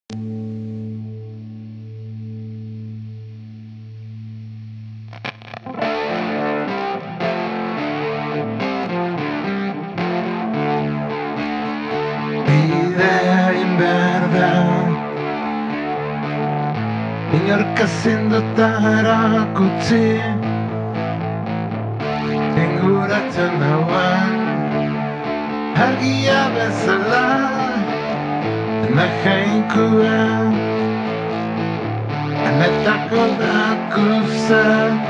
Bidearen berdean inork ezin dut erakutsi inguratzen nauan argia bezala dena jainkua enetako dakuza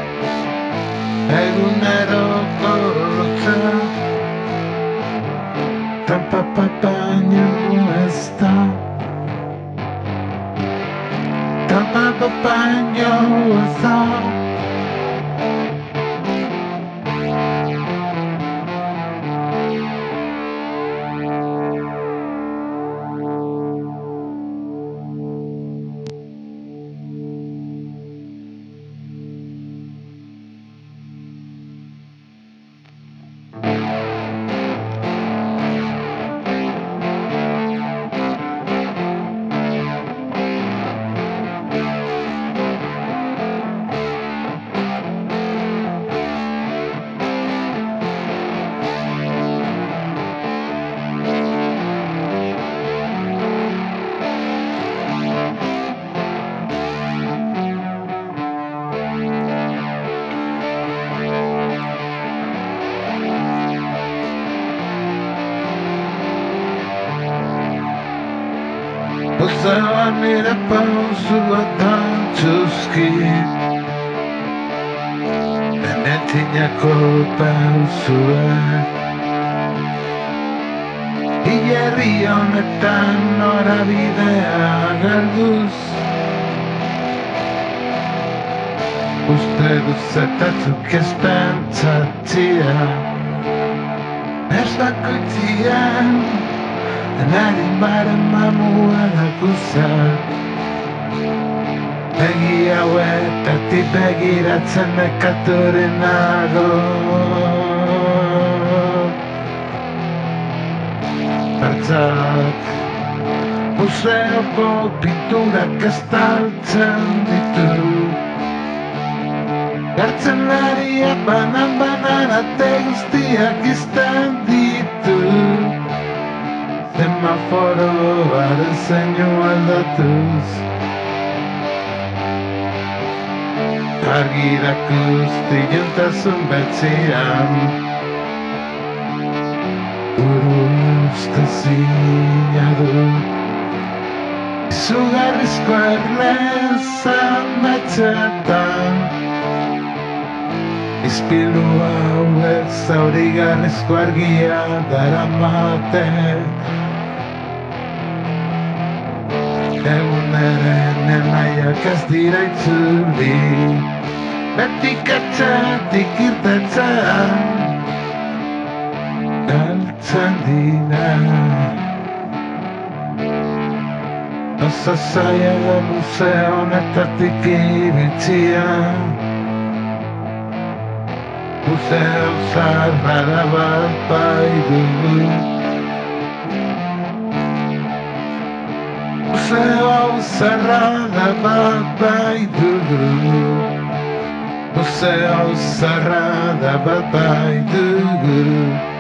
eguneroko lotza Tampa baino ez da Tampa baino ez da Usaban nire pausuetan txuski Enetinako pausuak Hilerri honetan norabidea galduz Uste duzetatzuk ez pentsatzia Ez bakoitzian Denari baren mamua dakuza Begi hauetatik begiratzen nekaturin nago Hartzak museoko pinturak estaltzen ditu Gartzen ariak banan ate guztiak izten ditu Semaforoaren zeinu aldatuz Argi irakusti juntasun betzian Uru ustezina du Izugarrizko erlezan betxetan Izpilu hauek zaurigarrizko argia daramate Eguneren enaiak ez dira itzuli Betik etxetik irtetzean Galtzen dira Oso zaila da museo honetatik ibiltzia Museo zarra bat bai dugu Museo zarra bat bai dugu Museo zarra bat bai dugu